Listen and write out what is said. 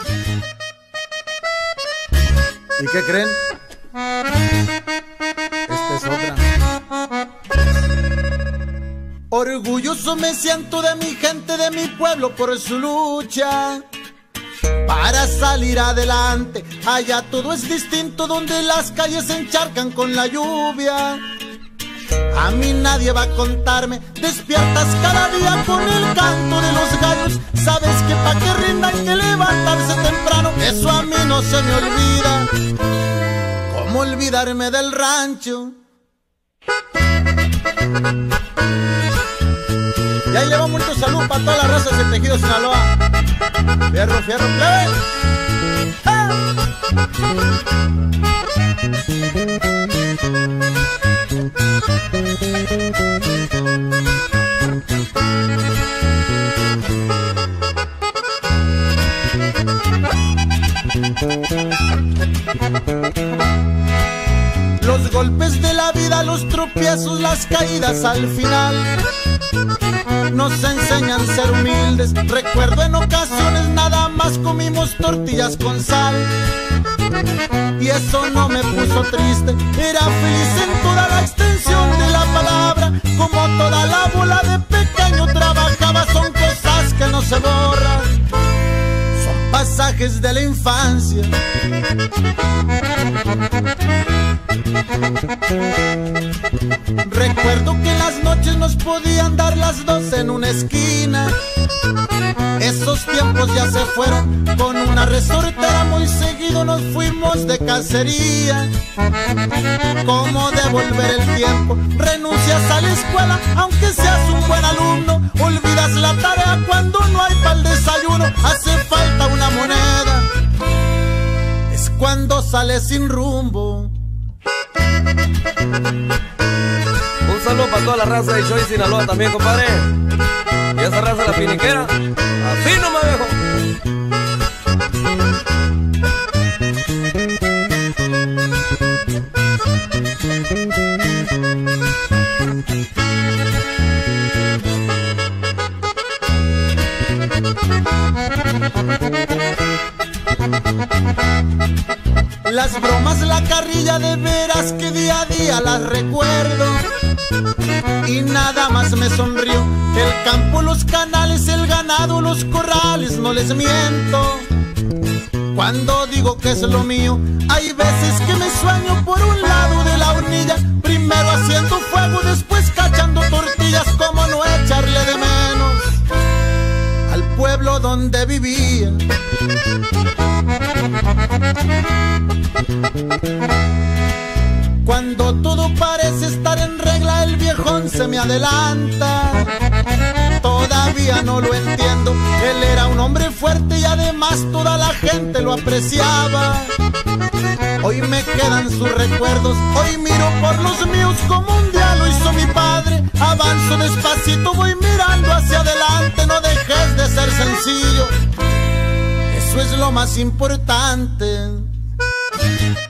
¿Y qué creen? Esta es otra. Orgulloso me siento de mi gente, de mi pueblo, por su lucha para salir adelante. Allá todo es distinto, donde las calles se encharcan con la lluvia. A mí nadie va a contarme, despiertas cada día con el canto de los gallos. Sabes que pa' que rinda hay que levantarse temprano, eso a mí no se me olvida. ¿Cómo olvidarme del rancho? Y ahí le va mucho salud para todas las razas de Tejido Sinaloa. Fierro, fierro, plebe. ¡Ah! Los golpes de la vida, los tropiezos, las caídas al final nos enseñan a ser humildes. Recuerdo en ocasiones nada más comimos tortillas con sal, y eso no me puso triste. Era feliz en toda la extensión de la palabra. Como toda la bola de pequeño trabajaba. Son cosas que no se borran, son pasajes de la infancia. Recuerdo que en las noches nos podían dar las 12 en una esquina. Esos tiempos ya se fueron. Con una resortera muy seguido nos fuimos de cacería. ¿Cómo devolver el tiempo? Renuncias a la escuela aunque seas un buen alumno. Olvidas la tarea cuando no hay para el desayuno. Hace falta una moneda, es cuando sales sin rumbo. Un saludo para toda la raza de Choy Sinaloa también, compadre. Y esa raza la piniquera, así no me dejo. Las bromas, la carrilla, de veras que día a día las recuerdo. Y nada más me sonrío. El campo, los canales, el ganado, los corrales, no les miento cuando digo que es lo mío. Hay veces que me sueño por un lado de la hornilla, primero haciendo fuego, después cachando tortillas. Como no echarle de menos al pueblo donde vivía. Cuando todo parece estar en regla, el viejón se me adelanta. Todavía no lo entiendo. Él era un hombre fuerte y además toda la gente lo apreciaba. Hoy me quedan sus recuerdos, hoy miro por los míos como un día lo hizo mi padre. Avanzo despacito, voy mirando hacia adelante. No dejes de ser sencillo, eso es lo más importante.